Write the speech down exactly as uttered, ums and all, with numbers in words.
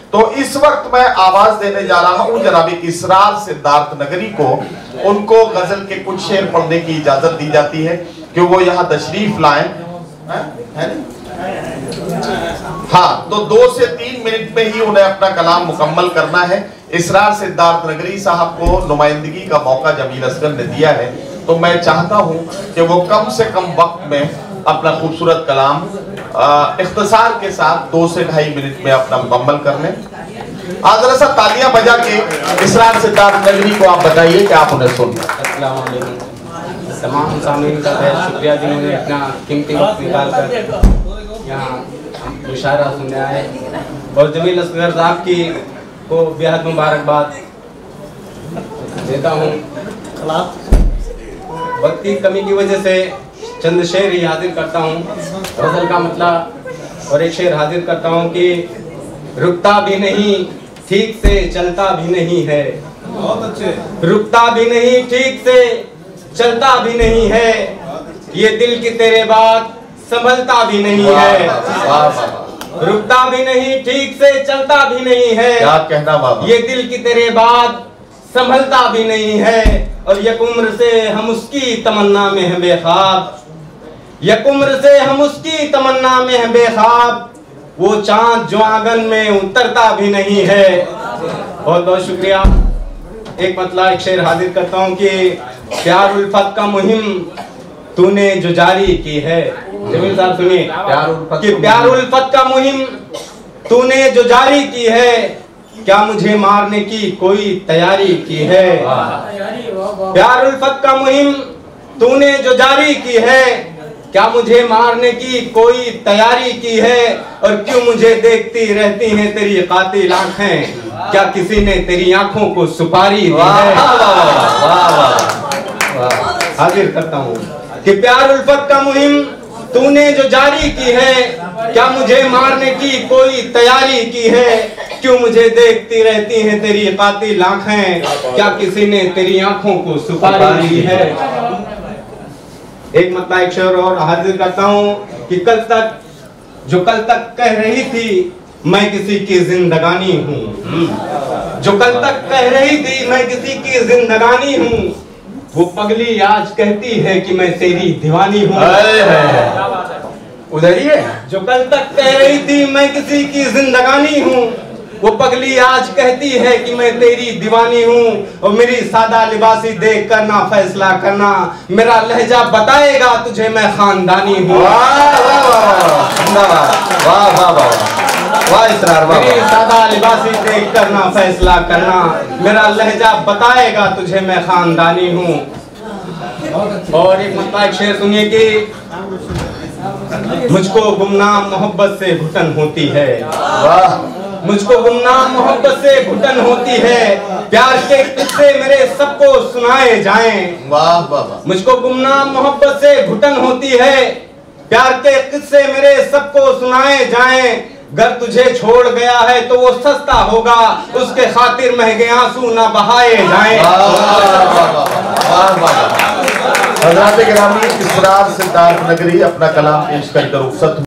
तो इस वक्त मैं आवाज देने जा रहा हूं जनाब इसरार सिद्धार्थ नगरी को। उनको गजल के कुछ शेर पढ़ने की इजाजत दी जाती है कि वो यहाँ तशरीफ लाएं। हाँ, तो दो से तीन मिनट में ही उन्हें अपना कलाम मुकम्मल करना है। इसरार सिद्धार्थ नगरी साहब को नुमाइंदगी का मौका जमील असगर ने दिया है, तो मैं चाहता हूं कि वो कम से कम वक्त में अपना खूबसूरत कलाम इख्तिसार के साथ दो से ढाई मिनट में अपना मुकम्मल कर लें। आज जरा सा तालियां बजा के इसरार सिद्धार्थ नगरी को आप बताइए कि आप उन्हें सुन। अस्सलाम वालेकुम। तमाम सामीन का बहुत शुक्रिया जिन्होंने अपना कीमती वक्त निकाल कर यहाँ मुशायरा सुनने आए, और जमील असगर साहब की को बेहद मुबारकबाद देता हूँ। वक्त की कमी की वजह से चंद शेर ही हाजिर करता हूँ, गजल का मतलब, और एक शेर हाजिर करता हूँ कि रुकता भी नहीं ठीक से चलता भी नहीं है। बहुत अच्छे। रुकता भी नहीं ठीक से चलता भी नहीं है, ये दिल की तेरे बात संभलता भी नहीं है। रुकता भी नहीं ठीक से चलता भी नहीं है, क्या कहना बाबा, ये दिल की तेरे बात संभलता भी नहीं है। और यक उम्र से हम उसकी तमन्ना में हैं बेख्वाब, यक उम्र से हम उसकी तमन्ना में हैं बेख्वाब, वो चांद जो आंगन में उतरता भी नहीं है। बहुत बहुत शुक्रिया। एक मतलब एक शेर हाजिर करता हूँ कि प्यार उल्फत का मुहिम तूने जो जारी की है। जमील साहब सुनिए, प्यार उल्फत कि प्यार उल्फत का मुहिम तूने जो जारी की है, क्या मुझे मारने की कोई तैयारी की है। प्यार उल्फत का मुहिम तूने जो जारी की है, क्या मुझे मारने की कोई तैयारी की है। और क्यों मुझे देखती रहती हैं तेरी कातिल आंखें, क्या किसी ने तेरी आंखों को सुपारी दी है। हाजिर करता हूँ कि प्यार उल्फत का मुहिम तूने जो जारी की है, क्या मुझे मारने की कोई तैयारी की है। क्यों मुझे देखती रहती हैं तेरी कातिल आंखें, क्या किसी ने तेरी आंखों को सुपारी दी है। एक मतलब एक शेर और हाजिर करता हूँ कि कल तक जो कल तक कह रही थी मैं किसी की जिंदगानी हूँ, जो कल तक कह रही थी मैं किसी की जिंदगानी हूँ, वो पगली आज कहती है कि मैं तेरी दीवानी हूँ। उधर ही है। जो कल तक कह रही थी मैं किसी की जिंदगानी हूँ, वो पगली आज कहती है कि मैं तेरी दीवानी हूँ। और मेरी सादा लिबासी देख कर ना फैसला करना, मेरा लहजा बताएगा तुझे मैं खानदानी हूँ। मेरी सादा लिबासी देख कर ना फैसला करना, मेरा लहजा बताएगा तुझे मैं खानदानी हूँ। और एक मतलब शेर सुनिए कि मुझको गुमनाम मोहब्बत से घुटन होती है। वाह। मुझको गुमनाम मोहब्बत से घुटन होती है, प्यार के किस्से मेरे सबको सुनाए जाएं। वाह वाह। मुझको गुमनाम मोहब्बत से घुटन होती है, प्यार के किस्से मेरे सबको सुनाए जाएं। घर तुझे छोड़ गया है तो वो सस्ता होगा, उसके खातिर महंगे आंसू ना बहाए जाएं। हज़रात गिरामी, इसरार सिद्धार्थ नगरी अपना कलाम पेश कर रुखसत